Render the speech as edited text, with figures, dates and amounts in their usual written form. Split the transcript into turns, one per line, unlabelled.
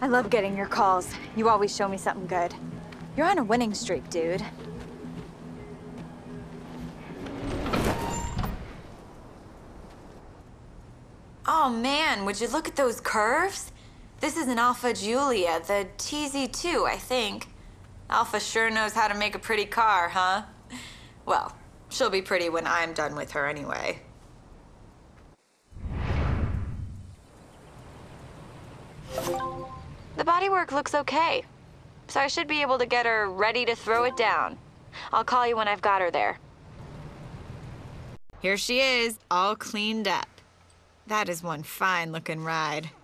I love getting your calls. You always show me something good. You're on a winning streak, dude. Oh man, would you look at those curves? This is an Alfa Giulia, the TZ2, I think. Alfa sure knows how to make a pretty car, huh? Well, she'll be pretty when I'm done with her anyway. The bodywork looks okay, so I should be able to get her ready to throw it down. I'll call you when I've got her there. Here she is, all cleaned up. That is one fine-looking ride.